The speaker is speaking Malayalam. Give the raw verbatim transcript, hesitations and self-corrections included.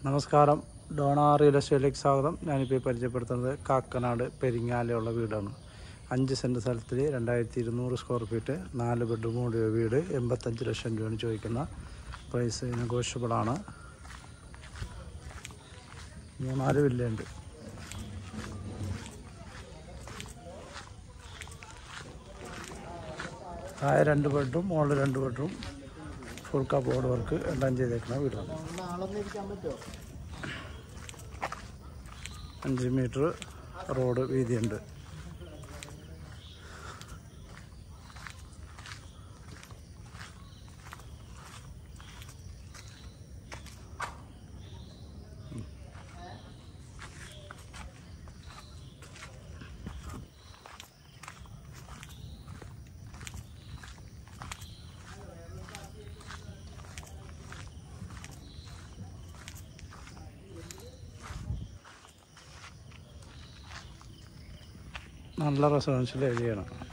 നമസ്കാരം, ഡോണ റിയൽ എസ്റ്റേറ്റിലേക്ക് സ്വാഗതം. ഞാനിപ്പോൾ പരിചയപ്പെടുത്തുന്നത് കാക്കനാട് പെരിങ്ങാലുള്ള വീടാണ്. അഞ്ച് സെൻറ്റ് സ്ഥലത്തിൽ രണ്ടായിരത്തി ഇരുന്നൂറ് സ്ക്വയർ ഫീറ്റ് നാല് ബെഡ്റൂം കൂടിയ വീട്. എൺപത്തഞ്ച് ലക്ഷം രൂപയാണ് ചോദിക്കുന്ന പ്രൈസ്. നെഗോഷ്യബിളാണ്. മൂന്നാല് വില്ലയുണ്ട്. താഴെ രണ്ട് ബെഡ്റൂം, മുകളിൽ രണ്ട് ബെഡ്റൂം, ഫുൾ കബോർഡ് വർക്ക് എല്ലാം ചെയ്തേക്കുന്ന വീടാണ്. അഞ്ച് മീറ്റർ റോഡ് വീതിയുണ്ട്. നല്ല റെസിഡൻഷ്യൽ ഏരിയയാണ്.